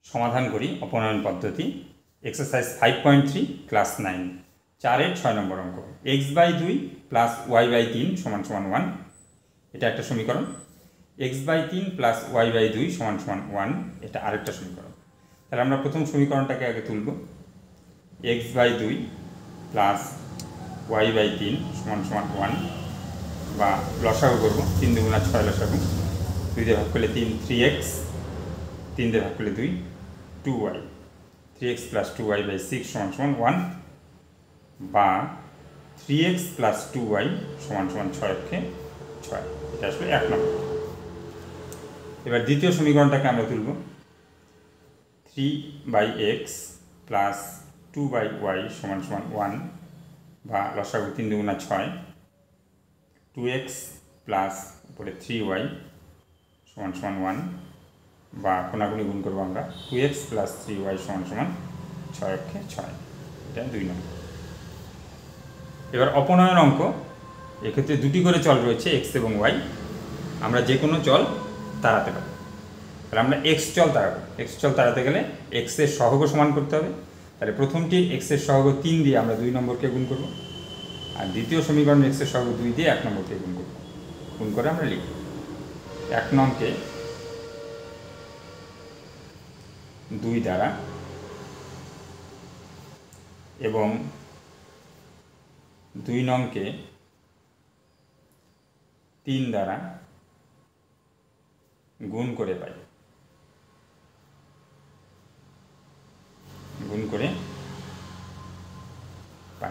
সমাধান করি অপনয়ন পদ্ধতি এক্সারসাইজ 5.3 ক্লাস 9 4 6 নম্বর অঙ্ক x/2 প্লাস y/3 সমান সমান 1 এটা একটা সমীকরণ x/3 প্লাস y/2 সমান সমান 1 এটা আরেকটা সমীকরণ। তাহলে আমরা প্রথম সমীকরণটাকে আগে তুলব x/2 প্লাস y/3 সমান সমান 1 বা লসাগু করব 3 × 6 লসাগু 2 দিয়ে ভাগ করলে 3 3x 3 দিয়ে ভাগ করলে 2 2y 3x প্লাস 2y/6 সমান সমান 1 বা 3x প্লাস 2y সমান সমান 6 এটা আসলে 1 নম্বর। এবার দ্বিতীয় সমীকরণটাকে আমরা তুলব 3/x প্লাস 2/y সমান সমান 1 বা লসাগু 3 × 6 2x প্লাস উপরে 3y সমান সমান 1 বা কোনাকুনি গুণ করবো আমরা 2x প্লাস 3y সমান সমান 6 এটা 2 নম্বর। এবার অপনয়ন অঙ্ক এক্ষেত্রে দুটি করে চল রয়েছে x এবং y, আমরা যে কোনো চল তাড়াতে পারি। তাহলে আমরা x চল তাড়াবো। x চল তাড়াতে গেলে x এর সহগ সমান করতে হবে। তাহলে প্রথমটি x এর সহগ 3 দিয়ে আমরা 2 নম্বরকে গুণ করব, আর দ্বিতীয় সমীকরণ x এর সহগ 2 দিয়ে 1 নম্বরকে গুণ করব। গুণ করে আমরা লিখব 1 নংকে 2 দ্বারা এবং 2 নংকে 3 দ্বারা গুণ করে পাই। গুণ করে পাই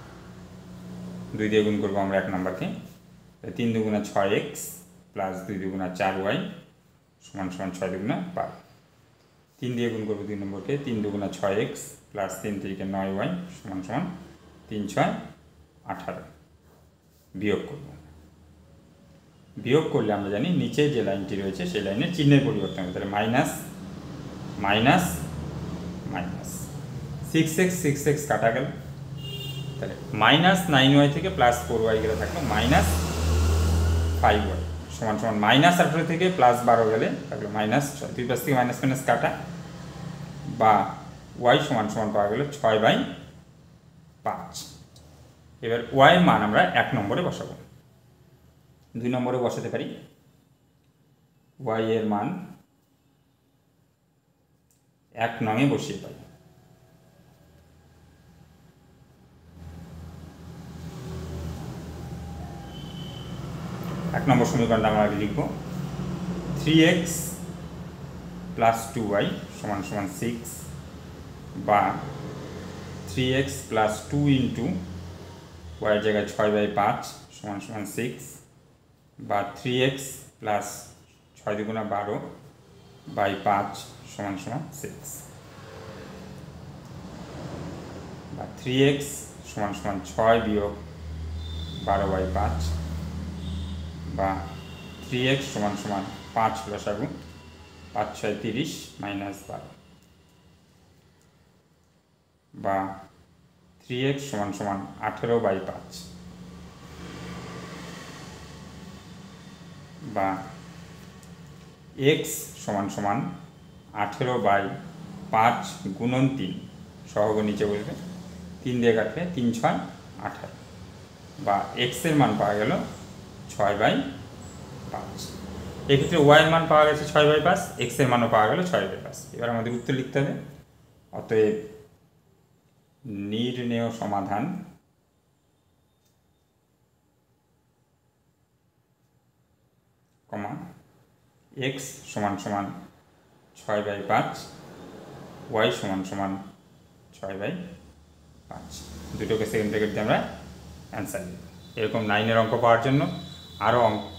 2 দিয়ে গুণ করবো আমরা 1 নম্বরকে 3 × 6x প্লাস 2 × 4y সমান সমান 6 × 12। 3 দিয়ে গুণ করবো 2 নম্বরকে 3 × 6x প্লাস 3 × 9y সমান সমান 3 × 6 18। বিয়োগ করব। বিয়োগ করলে আমরা জানি নিচে যে লাইনটি রয়েছে সেই লাইনের চিহ্নের পরিবর্তন হবে। তাহলে minus minus minus 6x 6x কাটা গেল, তাহলে মাইনাস 9y থেকে প্লাস 4y গেলে থাকলো মাইনাস 5y সমান সমান মাইনাস 18 থেকে প্লাস 12 গেলে থাকলো মাইনাস 6। দুই পাশ থেকে মাইনাস মাইনাস কাটা বা y সমান সমান পাওয়া গেল 6/5। এবার y এর মান আমরা 1 নম্বরে বসাবো। 2 নম্বরে বসাতে পারি। y এর মান 1 নংয়ে বসিয়ে পাই। এক নম্বর সমীকরণটা আমরা আগে লিখব 3x প্লাস 2y সমান সমান 6 বা 3x প্লাস 2 × y এর জায়গায় 6/5 সমান সমান 6 বা 3x প্লাস 6 × 12/5 সমান সমান 6 বা 3x সমান সমান 6 বিয়োগ 12/5 বা 3x সমান সমান 5 লসাগু 5 × 6 = 30 মাইনাস 12 বা 3x সমান সমান 18/5 বা x সমান সমান 18/5 গুণন 3 সহগ নিচে বলবে 3 দিয়ে কাটলে 3 × 6 = 18 বা x এর মান পাওয়া গেল 6/5। এক্ষেত্রে y এর মান পাওয়া গেছে 6/5, x এর মানও পাওয়া গেল 6/5। এবার আমাদের উত্তর লিখতে হবে। অতএব নির্ণেয় সমাধান x সমান সমান 6/5 y সমান সমান 6/5 দুটোকে সেকেন্ড ব্র্যাকেট দিয়ে আমরা অ্যান্সার লিখব। এরকম 9 এর অঙ্ক পাওয়ার জন্য আরও